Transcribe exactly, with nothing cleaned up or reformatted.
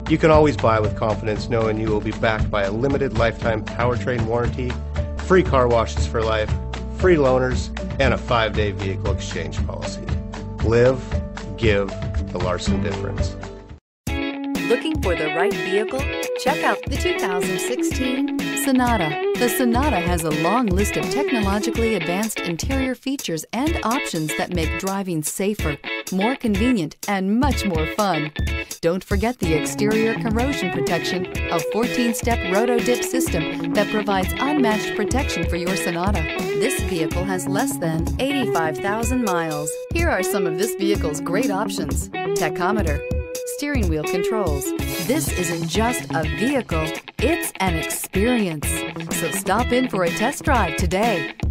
You can always buy with confidence knowing you will be backed by a limited lifetime powertrain warranty, free car washes for life, free loaners, and a five-day vehicle exchange policy. Live, give the Larson difference. Looking for the right vehicle? Check out the two thousand sixteen Sonata. The Sonata has a long list of technologically advanced interior features and options that make driving safer, more convenient, and much more fun. Don't forget the exterior corrosion protection, a fourteen-step roto-dip system that provides unmatched protection for your Sonata. This vehicle has less than eighty-five thousand miles. Here are some of this vehicle's great options: tachometer, steering wheel controls. This isn't just a vehicle, it's an experience. So stop in for a test drive today.